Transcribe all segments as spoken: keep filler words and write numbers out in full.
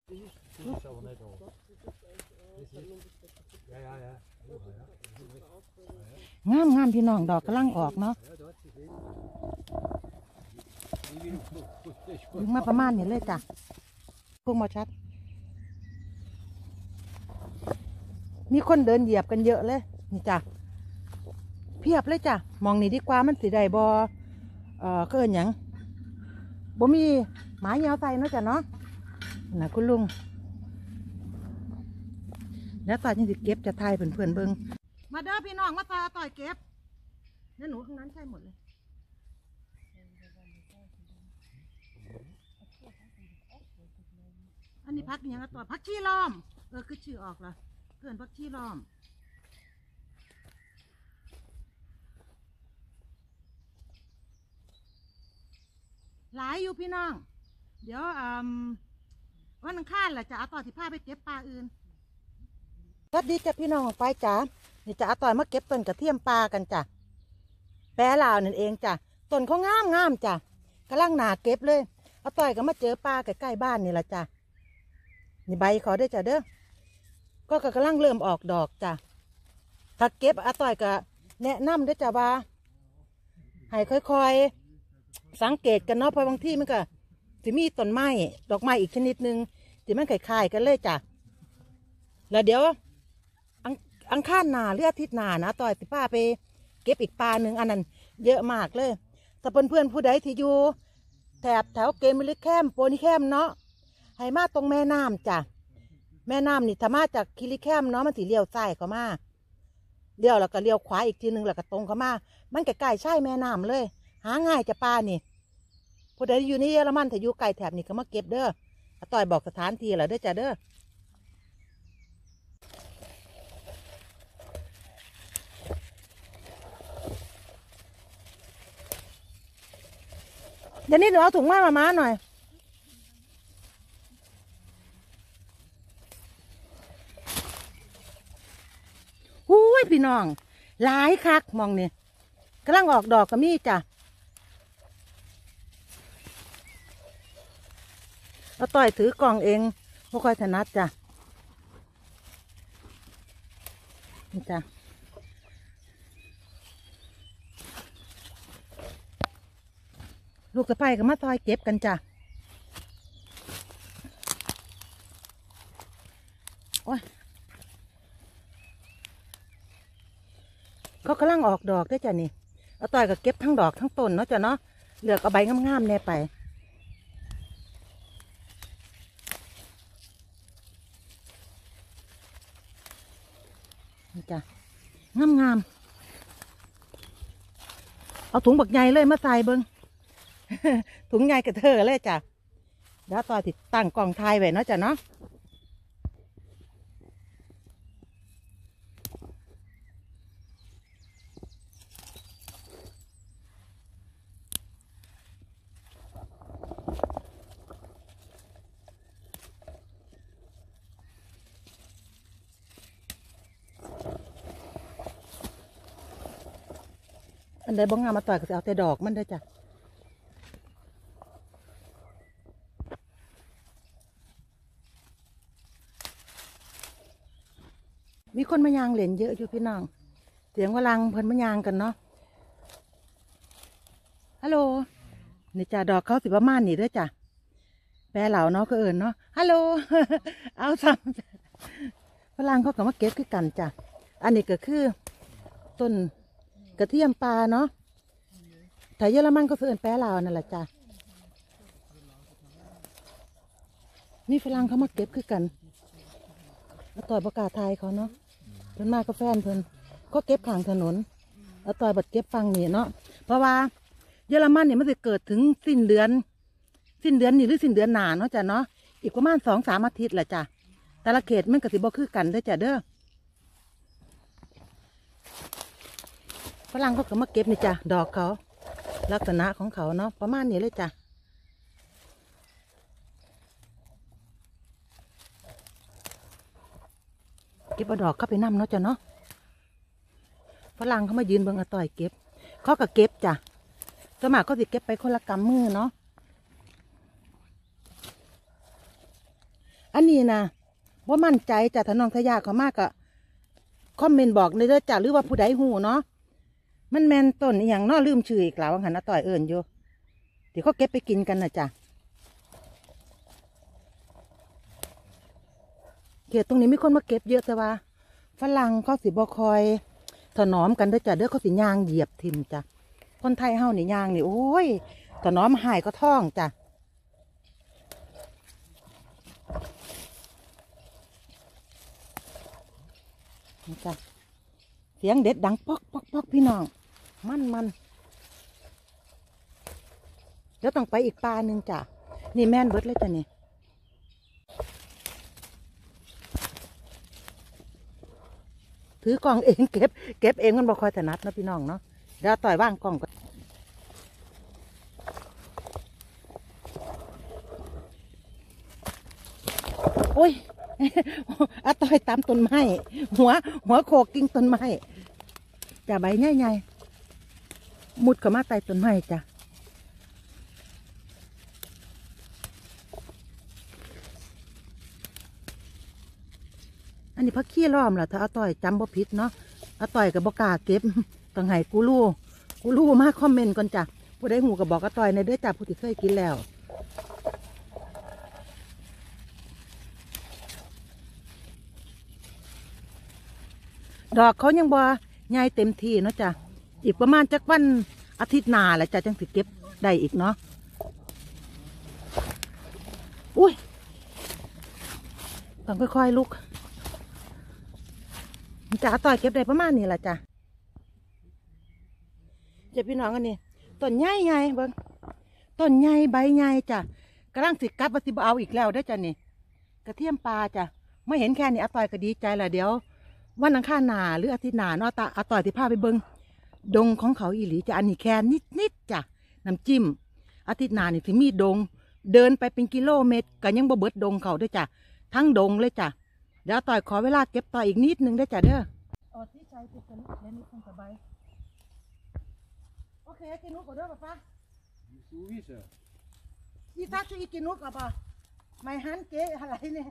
งามงามพี่น้องดอกกำลังออกเนาะดึงมาประมาณนี้เลยจ้ะพุ่งมาชัดมีคนเดินเหยียบกันเยอะเลยนี่จ้ะเพียบเลยจ้ะมองนี่ดีกว่ามันสีใดบอเอ่อเกินหยังบ่มีหมาเหี่ยวใส่เนาะจ้ะเนาะนะคุณลุงแล้วตอนนี้สิเก็บจะทายเพื่อนๆเบิ้งมาเด้อพี่น้องมาตาต่อยเก็บนี่หนูข้างนั้นใช่หมดเลยอันนี้พักยังต่อพักชีล้อมเออคือชื่อออกละเพื่อนพักชีล้อมหลายอยู่พี่น้องเดี๋ยววันอังคารแหละจะเอาต่อที่ผ้าไปเก็บปลาอื่นสวัสดีจ้ะพี่น้องไปจ้ะนี่จะเอาต่อยมาเก็บต้นกระเทียมปลากันจ้ะแปรลาวนั่นเองจ้ะต้นเขางามงามจ้ะกำลังหนาเก็บเลยเอาต่อยก็มาเจอปลาใกล้ๆบ้านนี่แหละจ้ะนี่ใบขอได้จ้ะเด้อก็กำลังเริ่มออกดอกจ้ะถ้าเก็บเอาต่อยก็แนะนำด้วยจ้ะว่าให้ค่อยๆสังเกตกันเนาะเพราะบางที่มันก็จะมีต้นไม้ดอกไม้อีกชนิดหนึ่งที่มันคล้ายๆกันเลยจ้ะแล้วเดี๋ยวอังอังคารหนาเลือดทิศหนานะต่อยสิป้าไปเก็บอีกปลาหนึ่งอันนั้นเยอะมากเลยถ้าเพื่อนๆผู้ใดที่อยู่แถบแถวเกมมิลิแคมโปนิแคมเนาะให้มาตรงแม่น้ำจ้ะแม่น้ำนี่ถ้ามาจากคิลิแคมเนาะมันสีเลี้ยวซ้ายเข้ามาเลี้ยวแล้วก็เลี้ยวขวาอีกทีหนึ่งแล้วก็ตรงเข้ามามันใกล้ๆใช่แม่น้ำเลยหาง่ายจะปลานี่ผู้ใดอยู่นี่เยอรมันถ้าอยู่ไกลแถบนี่ก็มาเก็บเด้อต่อยบอกสถานที่แหละเด้อจ้ะเด้อเดี๋ยวนี้เดี๋ยวเอาถุงมามามาหน่อยหู้ยพี่น้องหลายคักมองนี่กำลังออกดอกก็มีจ้ะเอาต่อยถือกล่องเองไม่ค่อยถนัดจ้ะนี่จ้ะลูกสะใภ้ก็มาต่อยเก็บกันจ้ะโอ้ยเขากำลังออกดอกด้วยจ้ะนี่เอาต่อยก็เก็บทั้งดอกทั้งต้นเนาะจ้ะเนาะเลือกเอาใบงามๆแน่ไปนี่จ้ะงามๆเอาถุงบักใหญ่เลยมาใส่เบิ้งถุงใหญ่กระเทอเลยจ้ะเดี๋ยวต่อติดตั้งกล่องไทยไว้เนาะจ้ะเนาะอันใดบ้องงามมาต่อยก็จะเอาแต่ดอกมันได้จ้ะมีคนมายางเหรียญเยอะอยู่พี่น้องเสียงวลังเพิ่นมายางกันเนาะฮัลโหลนี่จ้ะดอกเขาสิประมาณนี้ด้วยจ้ะแปรเหล่าเนาะก็เอิญเนาะฮัลโหลเอาซ้ำฝรั่งเขาก็มาเก็บคือกันจ้ะอันนี้ก็คือต้นกระเทียมปลาเนาะถ้าเยอรมันก็เอิญแปรเหล่านั่นแหละจ้ะนี่ฝรั่งเขามาเก็บคือกันแล้วต่อยประกาศไทยเขาเนาะเพิ่นมาก็แฟนเพิ่นก็เก็บข้างถนนแล้วต่อยบัดเก็บฟังนี่เนาะเพราะว่าเยอรมันเนี่ยมันจะเกิดถึงสิ้นเดือนสิ้นเดือนนี่หรือสิ้นเดือนหนาเนาะจ้ะเนาะอีกประมาณสองสามอาทิตย์แหละจ้ะแต่ละเขตมันก็สิบ่คือกันได้จ้ะเด้อฝรั่งเขาก็มาเก็บนี่จ้ะดอกเขาลักษณะของเขาเนาะประมาณนี้เลยจ้ะเก็บเอาดอกเข้าไปนั่มเนาะจ้ะเนาะฝรั่งเขามายืนเบิ่งอาต่อยเก็บเขาก็เก็บจ้ะสมัครก็สิเก็บไปคนละกำมือเนาะอันนี้นะว่ามั่นใจจ้ะถ้าน้องทยาเขามากก็คอมเมนต์บอกเลยเด้อจ้ะหรือว่าผู้ใดหูเนาะมันแมนต้นอหย่างเนาะลืมชื่ออีกแล้วว่าหันนะต่อยเอิญอยู่เดี๋ยวเขาเก็บไปกินกันนะจ้ะเขตตรงนี้มีคนมาเก็บเยอะแต่ว่าฝรั่งเขาสิบ่คอยถนอมกันเด้อจ้ะเด้อเขาสิย่างเหยียบทิมจ้ะคนไทยเฮานี่ย่างนี่โอ้ยถนอมหายก็ท่องจ้ะนี่จ้ะเสียงเด็ดดังป๊อกป๊อกป๊อกพี่น้องมันมันเดี๋ยวต้องไปอีกปลาหนึ่งจ้ะนี่แม่นเบิดเลยจ้ะนี่ถือกล่องเองเก็บเก็บเองมันบ่ค่อยถนัดนะพี่น้องเนาะเดี๋ยวต่อยว่างกล่องก่อนโอ้ยอาต่อยตามต้นไม้หัวหัวโขกกิ่งต้นไม้จ้ะใบใหญ่ๆมุดเข้ามาใต้ต้นไม้จ้ะอันนี้พักขี้ล้อมล่ะถ้าอาต่อยจำบ่ผิดเนาะอาต่อยกับบ่กล้าเก็บต้องให้กูรู้กูรู้มาคอมเมนต์ก่อนจ้ะผู้ใดหูก็บอกอาต่อยในเด้อจ้ะผู้ที่เคยกินแล้วดอกเขายังบ่ใหญ่เต็มที่เนาะจ้ะอีกประมาณจักวันอาทิตย์หน้าแหละจ้ะจังสิเก็บได้อีกเนาะอุ้ยต้องค่อยๆลุกจ้ะต่อยเก็บได้ประมาณนี้แหละจ้ะเจ็บพี่น้องกันนี่ต้นใหญ่ใหญ่เบิ้งต้นใหญ่ใบใหญ่จ้ะกำลังสิกลับมาสิบเอาอีกแล้วได้จ้ะนี่กระเทียมปลาจ้ะไม่เห็นแค่นี้อาต่อยก็ดีใจละเดี๋ยววันอังคารหน้าหรืออาทิตย์หน้าเนาะตาอาต่อยที่พาไปเบิ้งดงของเขาอีหลีจ้ะอันนี้แค่นิดนิดจ้ะน้ำจิ้มอาทิตย์หน้านี่ถึงมีดงเดินไปเป็นกิโลเมตรก็ยังบ่เบิดดงเขาด้วยจ้ะทั้งดงเลยจ้ะเดี๋ยวต่อยขอเวลาเก็บต่ออีกนิดนึงได้จ้ะเด้ออ๋อที่ใจติดกันแล้วนี่คงสบายโอเคกินนุกก่อนเด้อป้าอีตาช่วยกินนุกก่อนป่ะไม่หันเก๋อะไรเนี่ย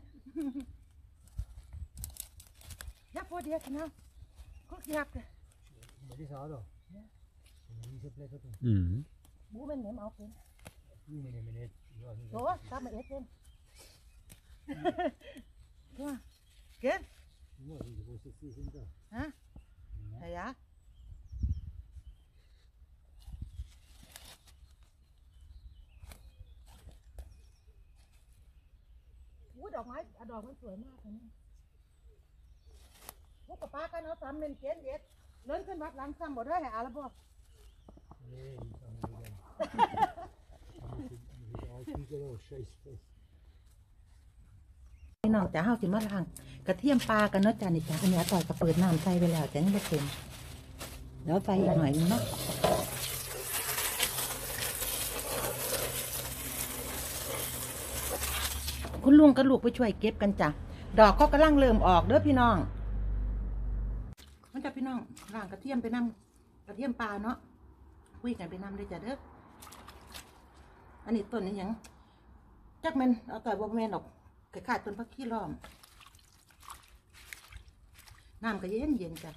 ยักษ์พอดีกันนะก็ยักษ์ไม่ได้สอนหรออืมบูเป็นเหนียวเอาเป็นโอ้ตามมาเอ็ดเป็นเก๋ฮะไหนยะดอกไม้ดอกมันสวยมากเลยนี่พวกป้ากันเอาสามเมนเกนเด็ดเลื่อนขึ้นวัดหลังซ้ำบ่ได้ให้อาละบ่พี่น้องจ้าเฮาสิมาล้างกระเทียมปลากันเนาะจ้านี่จ้าอันนี้ต่อยกระเปิดน้ำใส่ไปแล้วจ้ายังไม่เต็มเดี๋ยวใส่อีกหน่อยนึงเนาะคุณลุงกับลูกไปช่วยเก็บกันจ้ะดอกก็กำลังเริ่มออกเด้อพี่น้องมันจะพี่น้องล้างกระเทียมไปนำกระเทียมปลาเนาะคุยกันไปนำด้วยจ้ะเด้ออันนี้ต้นนี้ยังจักแมนเอาต่อยบวกแมนออกคล้ายๆต้นพักขี้ล้อมน้ำก็เย็นเย็นจ้ะ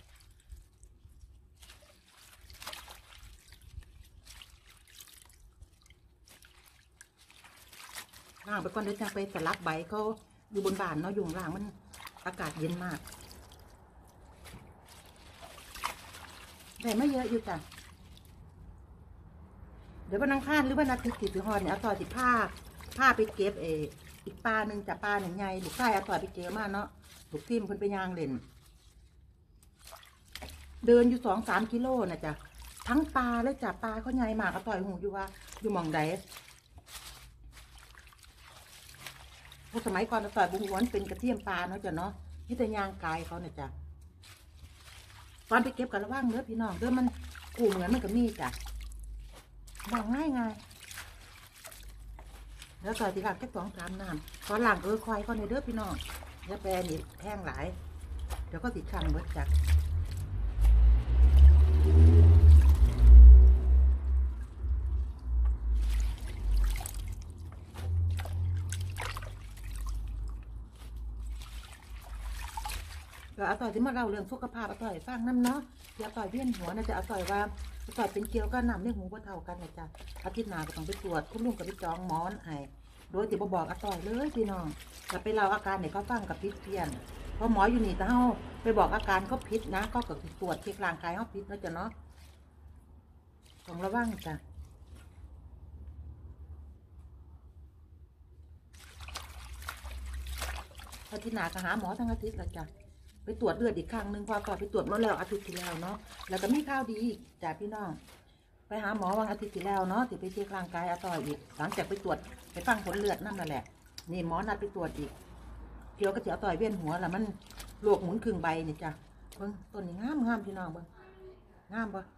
ล่างไปก่อนเดี๋ยวจะไปสลักใบเขาอยู่บนบ้านเนาะอยู่ข้างล่างมันอากาศเย็นมากแต่ไม่เยอะอยู่จ้ะเดี๋ยววันอังคารหรือวันอาทิตย์ที่ฮอดเนี่ยเอาต่อสิผ้าผ้าไปเก็บเออีกปลาหนึ่งจ้ะปลาหนึ่งใหญ่ลูกไส้เอาต่อไปเจอมาเนาะลูกทิมเพิ่นไปย่างเล่นเดินอยู่สองสามกิโลนะจ้ะทั้งปลาเลยจ้ะปลาเขาใหญ่มากเอาต่อยหูอยู่ว่าอยู่หม่องใดเพราะสมัยก่อนต่อยบุ้งหวนเป็นกระเทียมปลาเนาะจ้ะเนาะนี่แต่ยางกายเขาเนี่ยจ้ะตอนไปเก็บกันระว่างเนื้อพี่น้องเด้อมันกูเหมือนมันก็มีจ้ะมองง่ายง่ายแล้วต่อยที่หลังแค่สองสามน้ำตอนหลังเออควายเขาในเด้อพี่น้องแล้วแปรนี่แห้งหลายเดี๋ยวก็ติดขังเบิดจ้ะก็อาต่อยที่มาเล่าเรื่องสุขภาพอาต่อยฟังน้ำเนาะที่อาต่อยเวียนหัวนะจ๊ะอาต่อยว่าอาต่อยเป็นเกลียวก็น้ำในหูว่าเท่ากันนะจ๊ะอาทิตย์หน้าก็ต้องไปตรวจคุณลุงกับไปจองหมอนให้โดยที่บบอกอาต่อยเลยพี่น้องจะไปเล่าอาการเนี่ยเขาฟังกับพิษเพี้ยนเพราะหมออยู่นี่แต่เขาไปบอกอาการเขาพิษนะก็กับตรวจเช็คร่างกายเขาพิษนะจ๊ะเนาะต้องระวังจ้ะอาทิตย์หน้าก็หาหมอทั้งอาทิตย์ละจ้ะไปตรวจเลือดอีกครั้งหนึ่งพอก่อนไปตรวจเมื่อแล้วอาทิตย์ที่แล้วเนาะแล้วก็มีข่าวดีจ้ะพี่น้องไปหาหมอวันอาทิตย์ที่แล้วเนาะที่ไปเช็คร่างกายอาต่อยอีกหลังจากไปตรวจไปฟังผลเลือดนั่นแหละนี่หมอนัดไปตรวจอีกเกี่ยวกับเจ้าอาต่อยเวียนหัวแล้วมันโรคหมุนครึ่งใบนี่จ้ะเบิ้งต้นนี้งามงามพี่น้องเบิ้งงามปะ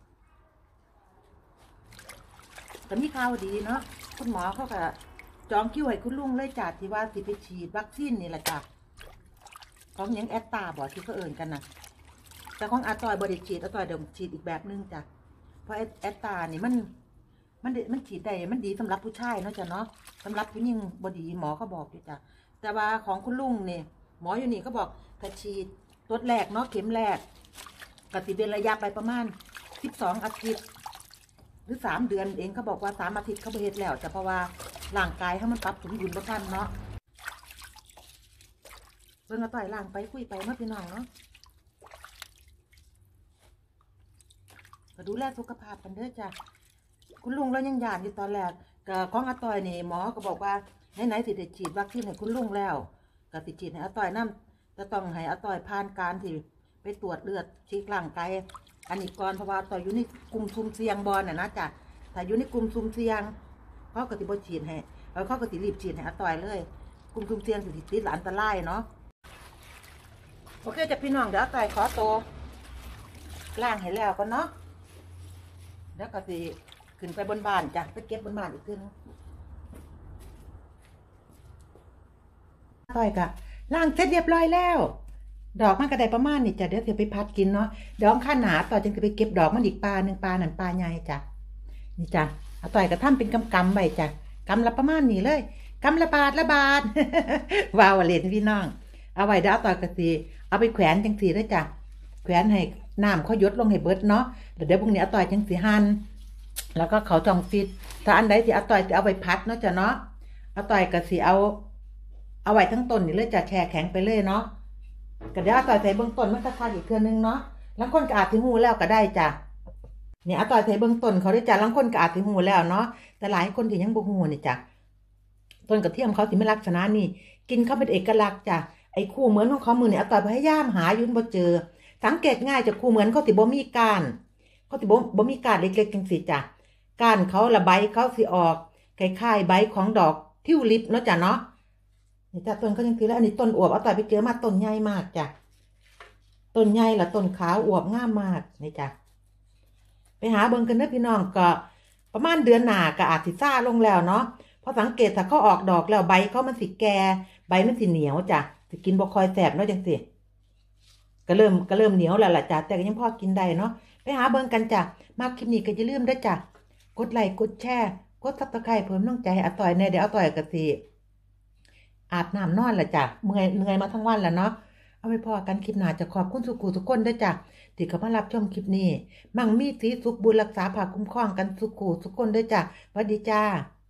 แต่มีข่าวดีเนาะคุณหมอเขาก็จองคิวให้คุณลุงเลยจ้ะที่ว่าสิไปฉีดวัคซีนนี่แหละจ้ะของยังแอตตาบอกที่เขาเอิ่นกันนะแต่ของอาต่อยบริฉีดอาต่อยเดี๋ยวฉีดอีกแบบนึงจ้ะเพราะแอตตานี่มันมันมันฉีดได้มันดีสำหรับผู้ชายเนาะจ้ะเนาะสำหรับผู้หญิงบดีหมอเขาบอกอยู่จ้ะแต่ว่าของคุณลุงเนี่ยหมออยู่นี่เขาบอกถ้าฉีดตัวแรกเนาะเข็มแรกกติเป็นระยะไปประมาณสิบสองอาทิตย์หรือสามเดือนเองเขาบอกว่าสามอาทิตย์เขาไปเฮ็ดแล้วแต่เพราะว่าร่างกายเขามันปรับสมดุลบ่ทันเนาะเพิ่งเอาต่อยล่างไปคุยไปเมื่อพี่น้องเนาะก็ดูแลสุขภาพกันเด้อจ้ะคุณลุงแล้วยังหยาดอยู่ตอนแรกกับของอาต่อยนี่หมอก็บอกว่าไหนๆสิได้ฉีดวัคซีนให้คุณลุงแล้วก็สิฉีดให้อาต่อยน้ำจะต้องให้อาต่อยผ่านการที่ไปตรวจเลือดเช็คร่างกายอันนี้ก่อนเพราะว่าอาต่อยอยู่ในกลุ่มซุ่มเสี่ยงบอลน่ะนะจ้ะถ้าอยู่ในกลุ่มซุ่มเสี่ยงเขาก็ติบฉีดให้แล้วเขาก็ติรีบฉีดให้อาต่อยเลยกลุ่มซุ่มเสี่ยงสิติดอันตรายเนาะโอเคจ้ะพี่น้องเดี๋ยวอาต่อยขอโตล่างให้แล้วก็เนาะแล้วก็สิขึ้นไปบนบ้านจ้ะไปเก็บบนบ้านอีกทีนึงต่อยกะล่างเสร็จเรียบร้อยแล้วดอกมันก็ได้ประมาณนี่จ้ะเดี๋ยวจะไปพัดกินเนาะเดี๋ยวข้าหนาต่อจึงจะไปเก็บดอกมันอีกปลาหนึ่งปลาหนันปลาใหญ่จ้ะนี่จ้ะเอาต่อยกระทำเป็นกำกำใบจ้ะกำละประมาณนี้เลยกำละบาทละบาท ว้าวเลยพี่น้องเอาไว้เดี๋ยวเอาต่อยกระสีเอาไปแขวนจังสีเลยจ้ะแขวนให้น้ำเขายดลงให้เบิดเนาะเดี๋ยวพรุ่งนี้เอาต่อยจังสีหั่นแล้วก็เขาจองฟิตถ้าอันใดที่เอาต่อยจะเอาไปพัดเนาะจ้ะเนาะเอาต่อยกระสีเอาเอาไว้ทั้งต้นนี่เลยจะแช่แข็งไปเลยเนาะก็เดี๋ยวอาต่อยใส่เบื้องต้นมันก็ทานอีกเทื่อนึงเนาะแล้วคนก็อาจที่หูแล้วก็ได้จ้ะเนี่ยอาต่อยใส่เบื้องต้นเขาได้จ้ะแล้วคนก็อาจที่หูแล้วเนาะแต่หลายคนที่ยังบ่หูนี่จ้ะต้นกระเทียมเขาสิไม่ลักษณะนี่กินเขาเป็นเอกลักษณ์จ้ะไอ้คู่เหมือนของเขามือเนี่ยอาต่อยพยายามหายุ่นบ่เจอสังเกตง่ายจากคู่เหมือนเขาสิบ่มีก้านเขาสิบ่บ่มีก้านเล็กๆจังสิจ้ะก้านเขาละใบเขาสิออกคล้ายๆใบของดอกทิวลิปเนาะจ้ะเนาะนี่จ้ะต้นก็ยังคือแล้วอันนี้ต้นอวบเอาต่อยไปเจอมาต้นใหญ่มากจ้ะต้นใหญ่ละต้นขาวอวบงามมากนี่จ้ะไปหาเบิ่งกันเด้อพี่น้องก็ประมาณเดือนหน้าก็อาจสิซ่าลงแล้วเนาะพอสังเกตถ้าเขาออกดอกแล้วใบเขามันสิแก่ใบมันสิเหนียวจ้ะสิกินบ่ค่อยแสบเนาะจังสิก็เริ่มก็เริ่มเหนียวแล้วล่ะจ้ะแต่ก็ยังพอกินได้เนาะไปหาเบิ่งกันจ้ะมาคลิปนี้ก็อย่าลืมเด้อจ้ะกดไลค์กดแชร์กด ซับสไครบ์ เพิ่มกำลังใจให้อาต่อยแน่เดี๋ยวอาต่อยก็สิอาบน้ำนอนละจ้ะเมื่อยเหนื่อยมาทั้งวันแล้วเนาะเอาไปพอกันคลิปหน้าจะขอบคุณสุขุทุกคนด้วยจ้ะที่เข้ามารับชมคลิปนี้มั่งมีสีสุขบุญรักษาภาคคุ้มครองกันสุขุทุกคนด้วยจ้ะสวัสดีจ้า